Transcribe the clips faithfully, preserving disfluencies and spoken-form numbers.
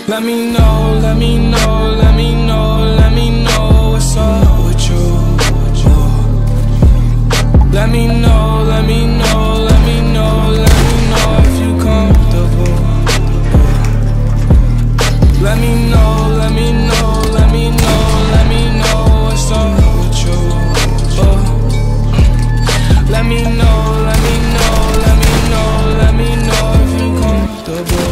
Let me know, let me know, let me know, let me know what's up with you. Let me know, let me know, let me know, let me know if you comfortable. Let me know, let me know, let me know, let me know what's up with you. Let me know, let me know, let me know, let me know if you comfortable.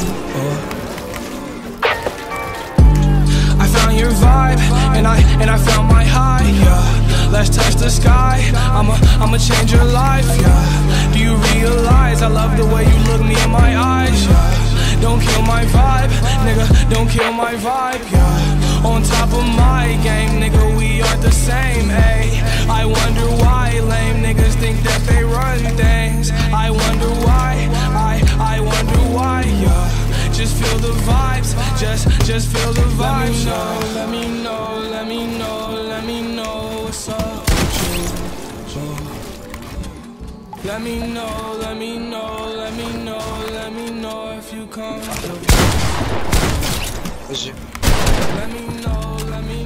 I found your vibe, and I and I found my high, yeah. Let's touch the sky, I'ma, I'ma change your life, yeah. Do you realize I love the way you look me in my eyes, yeah. Don't kill my vibe, nigga, don't kill my vibe, yeah. On top of my game, nigga, we aren't the same, ayy. I wonder why lame niggas think that they run things. I wonder why, I, I wonder why, yeah. Just feel the vibes, just, just feel the vibes. Let me know, let me know, let me know, let me know what's up with you. Let me know, let me know, let me know, let me know if you come. Let me know, let me